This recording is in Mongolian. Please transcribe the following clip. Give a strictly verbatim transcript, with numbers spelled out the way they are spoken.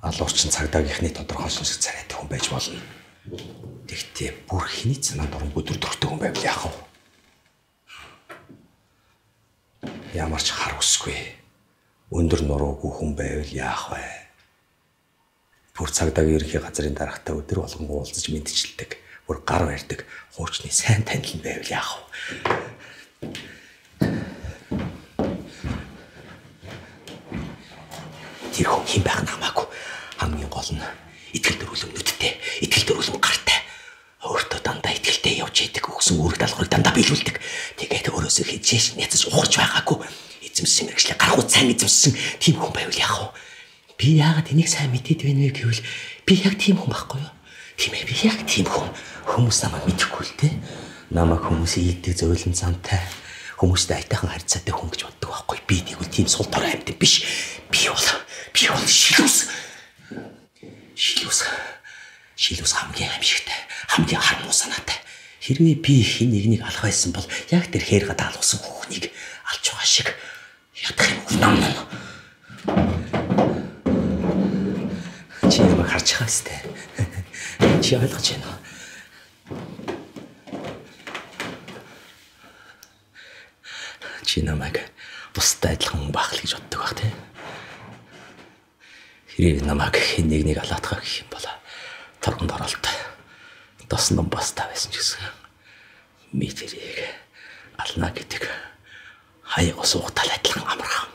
Алуурчин цагдаагийнхны тодорхой шинжлэх царайтай хүн байж болно. Тэгтээ бүр хэний цанаа дуран өдөр төртөг хүн байвал яах вэ? Ямар ч хар усгүй өндөр нуруугүй хүн байвал яах вэ? Бүр цагдаагийн ерөнхий газрын дарагтай өдөр болгон уулзаж мэдчилдэг, бүр гар барьдаг, хуучны сайн танил нь байвал яах вэ? Тэр хүн хэн байх намаагүй. Хамгийн гол нь итгэл төрүүлэмнүүдтэй, итгэл төрүүлэм гартай. Өөртөө дандаа итгэлтэй явж идэг, өгсөн үүрэг даалгаврыг дандаа биелүүлдэг. Тэгээд өөрөөсөө хичээж няцаж ухарч байгаагүй. Эзэмсэн мэрэгчлээ гаргуу сайн эзэмсэн тийм хүн байвал яах вэ? Би яагаад энийг сайн мэдээд байна вэ гэвэл би яг тийм хүн байхгүй юу? Тийм ээ, би яг тийм хүн. Хүмүүс намайг мэдэхгүй л дээ. Намайг хүмүүс ийдэг зөөлөн замтай. Хүмүүстэй айтайхан харьцаатай хүн гэж боддог байхгүй. Би тэгвэл тийм сул дорой амьд биш. Би бол би бол шилүүс. Шилүүс. Шилүүс хамгийн аимшигтай, хамгийн хармуу санаатай. Хэрвээ би хин нэгнийг алах байсан бол яг тэр хээр гадаа алгасан хүүхнийг алж байгаа шиг ядах юм уу? Чи намайг харж байгаа сте. Чи ойлгож байна уу? Чи намайг бусдад адилхан хүн байх л гэж боддог байх тийм. Хэрэг намайг хэн нэгнийг алаатгах гэх юм бол торгонд оролт доснон баста байсан ч гэсэн ми тэрийг ална гэдэг хаяг суугатал адилхан амархан.